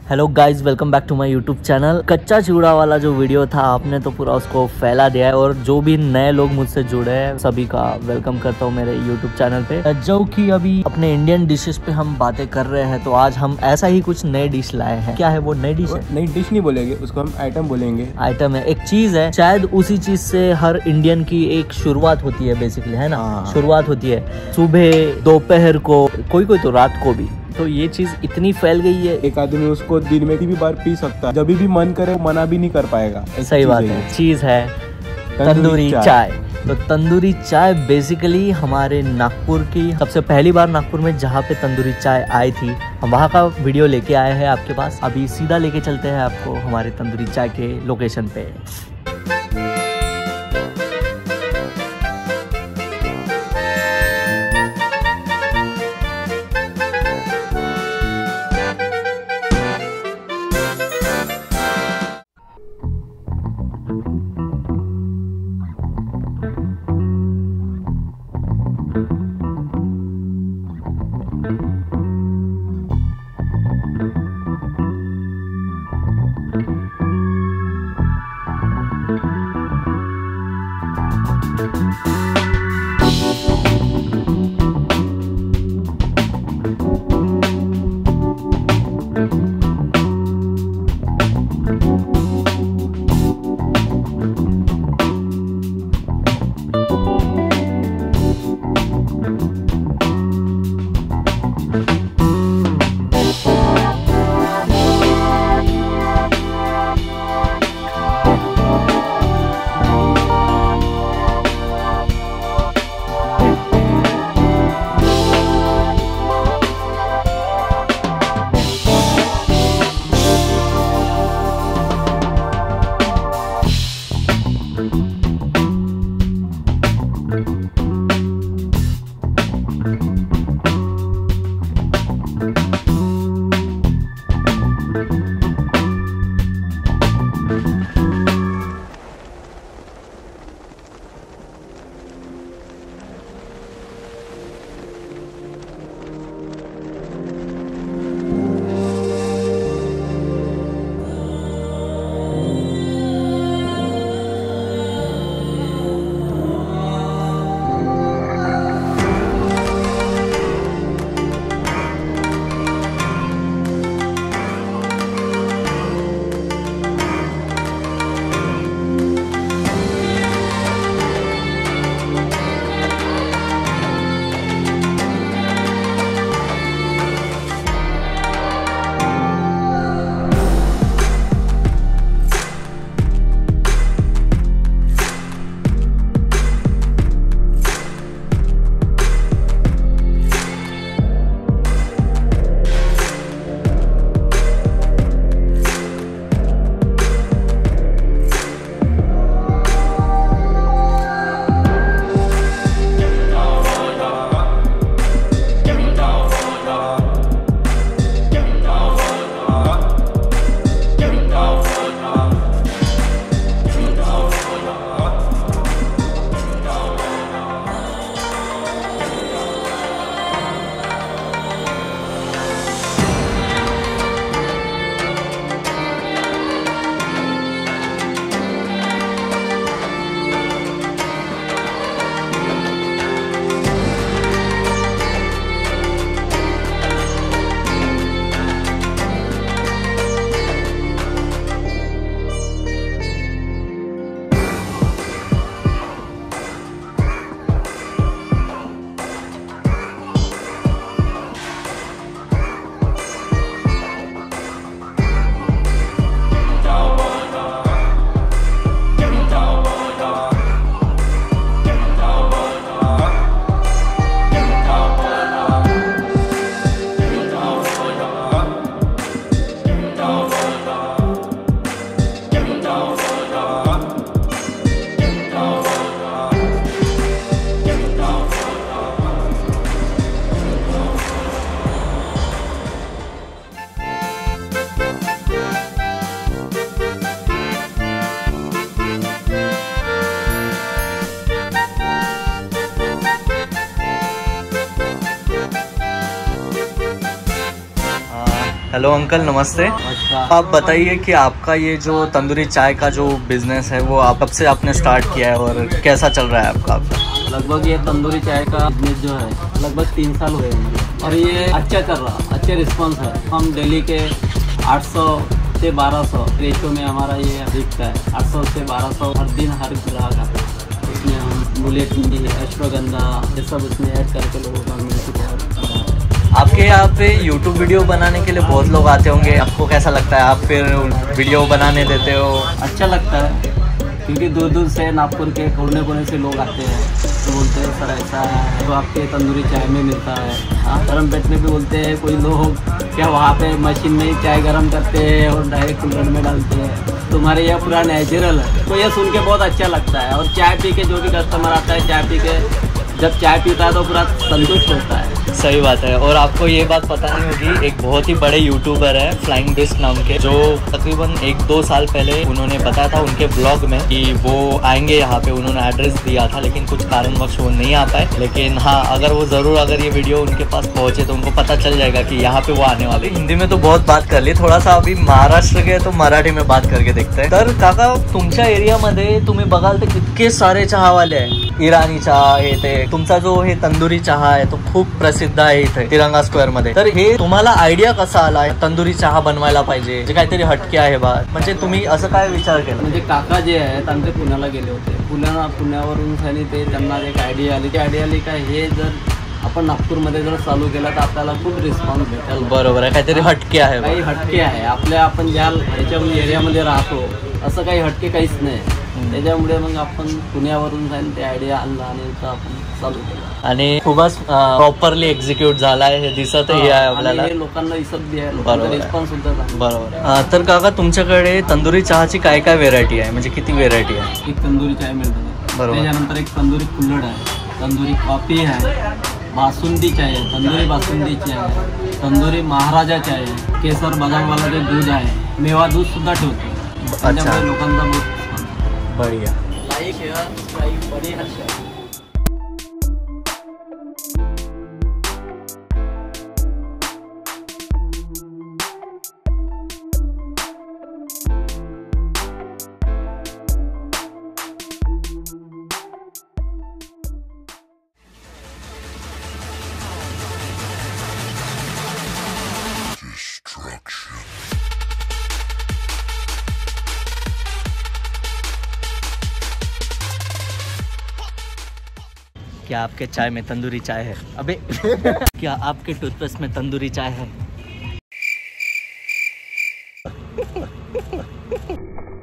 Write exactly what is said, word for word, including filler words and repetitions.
Hello guys, welcome back to my YouTube channel. कच्चा चिवड़ा वाला जो वीडियो था आपने तो पूरा उसको फैला दिया है, और जो भी नए लोग मुझसे जुड़े हैं सभी का वेलकम करता हूँ मेरे यूट्यूब चैनल पे। जो कि अभी अपने इंडियन डिशेस पे हम बातें कर रहे हैं, तो आज हम ऐसा ही कुछ नए डिश लाए हैं। क्या है वो नई डिश? नई डिश नहीं बोलेंगे उसको, हम आइटम बोलेंगे। आइटम है, एक चीज है, शायद उसी चीज से हर इंडियन की एक शुरुआत होती है बेसिकली, है ना? शुरुआत होती है सुबह, दोपहर को, कोई कोई तो रात को भी। तो ये चीज इतनी फैल गई है, एक आदमी उसको दिन में भी बार पी सकता है, जब भी मन करे मना भी नहीं कर पाएगा। सही बात है। चीज है तंदूरी चाय। तो तंदूरी चाय बेसिकली हमारे नागपुर की, सबसे पहली बार नागपुर में जहाँ पे तंदूरी चाय आई थी, हम वहाँ का वीडियो लेके आए हैं आपके पास। अभी सीधा लेके चलते हैं आपको हमारे तंदूरी चाय के लोकेशन पे। हेलो अंकल, नमस्ते। आप बताइए कि आपका ये जो तंदूरी चाय का जो बिजनेस है वो आप कब से आपने स्टार्ट किया है और कैसा चल रहा है आपका? लगभग ये तंदूरी चाय का बिजनेस जो है लगभग तीन साल हुए हैं और ये अच्छा चल रहा, अच्छे रिस्पांस है। हम दिल्ली के आठ सौ से बारह सौ रेशो में हमारा ये बिकता है। आठ सौ से बारह सौ हर दिन हर ग्राहक आता है। इसमें हम बुलेट टी, अश्वगंधा ये सब उसमें ऐड करके लोगों का मिलती है। आपके यहाँ पे यूट्यूब वीडियो बनाने के लिए बहुत लोग आते होंगे, आपको कैसा लगता है? आप फिर वीडियो बनाने देते हो? अच्छा लगता है क्योंकि दूर दूर से नागपुर के कोने कोने से लोग आते हैं तो बोलते हैं सर ऐसा है तो आपके तंदूरी चाय में मिलता है। हाँ, गरम पेट में भी बोलते हैं कोई लोग क्या वहाँ पे मशीन में ही चाय गरम करते हैं और डायरेक्ट कूलर में डालते हैं, तुम्हारे यहाँ पूरा नेचुरल है। तो ये सुन के बहुत अच्छा लगता है। और चाय पी के जो भी कस्टमर आता है चाय पी के जब चाय पीता है तो पूरा संतुष्ट होता है। सही बात है। और आपको ये बात पता नहीं होगी, एक बहुत ही बड़े यूट्यूबर है फ्लाइंग बिस्ट नाम के, जो तकरीबन एक दो साल पहले उन्होंने बताया था उनके ब्लॉग में कि वो आएंगे यहाँ पे। उन्होंने एड्रेस दिया था लेकिन कुछ कारणवश वो नहीं आ पाए। लेकिन हाँ, अगर वो जरूर अगर ये वीडियो उनके पास पहुंचे तो उनको पता चल जाएगा कि यहाँ पे वो आने वाले। हिंदी में तो बहुत बात कर ली, थोड़ा सा अभी महाराष्ट्र के तो मराठी में बात करके देखते हैं। तर काका, तुमच्या एरियामध्ये तुम्ही बघाल तर कितके सारे चहावाले आहे। इराणी चहा हे ते, तुमचा जो हे तंदुरी चहा आहे तो खूप प्रसिद्ध आहे इथे तिरंगा स्क्वेअर मध्ये। तर हे तुम्हाला आयडिया कसा आला तंदुरी चहा बनवायला पाहिजे, जे काहीतरी हटके आहे बा, म्हणजे तुम्ही असं काय विचार केला? म्हणजे काका जे आहेत आमचे पुण्याला गेले होते, पुण्या पुण्यावरून आणि ते त्यांना एक आयडिया आली. ती आयडिया आली काय हे जर आपण नागपूरमध्ये जर चालू केलं तर आपल्याला खूप रिस्पॉन्स भेटेल. बरोबर आहे, काहीतरी हटके आहे, काही हटके आहे. आपल्या आपण ज्या ह्याच्या एरियामध्ये राहतो असं काही हटके काहीच नाही. त्याच्यामुळे मग आपण पुण्यावरून जाऊन ते आयडिया आणला आणि आपण चालू केलं आणि खूपच प्रॉपरली एक्झिक्यूट झालाय हे दिसतही आहे आपल्याला. हे लोकांना दिसत बी आहे, लोकांचा रिस्पॉन्स सुद्धा चांगला. बरोबर. तर काका, तुमच्याकडे तंदुरी चहाची काय काय व्हेरायटी आहे, म्हणजे किती व्हेरायटी आहे? एक तंदुरी चाय मिळते, त्याच्यानंतर एक तंदुरी कुल्हड आहे, तंदुरी कॉफी आहे, बासुंदी चाय आहे, तंदुरी बासुंदी चाय आहे, तंदुरी महाराजा चाय आहे, केसर बदामवाला जे दूध आहे, मेवा दूध सुद्धा ठेवतो. त्याच्यामुळे लोकांचा बहुत बढ़िया. लाईक शेअर सबस्क्राईब बढिया शेअर. क्या आपके चाय में तंदूरी चाय है? अबे क्या आपके टूथपेस्ट में तंदूरी चाय है?